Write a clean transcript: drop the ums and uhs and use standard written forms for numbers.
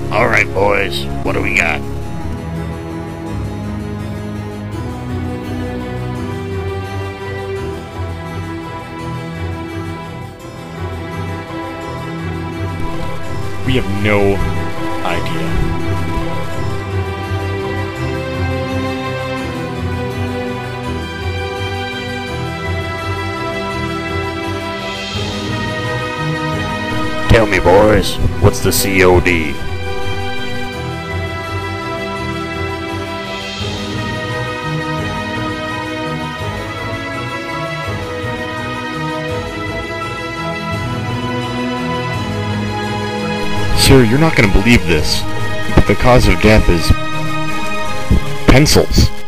Alright, boys, what do we got? We have no idea. Tell me, boys, what's the COD? Sir, you're not going to believe this, but the cause of death is pencils.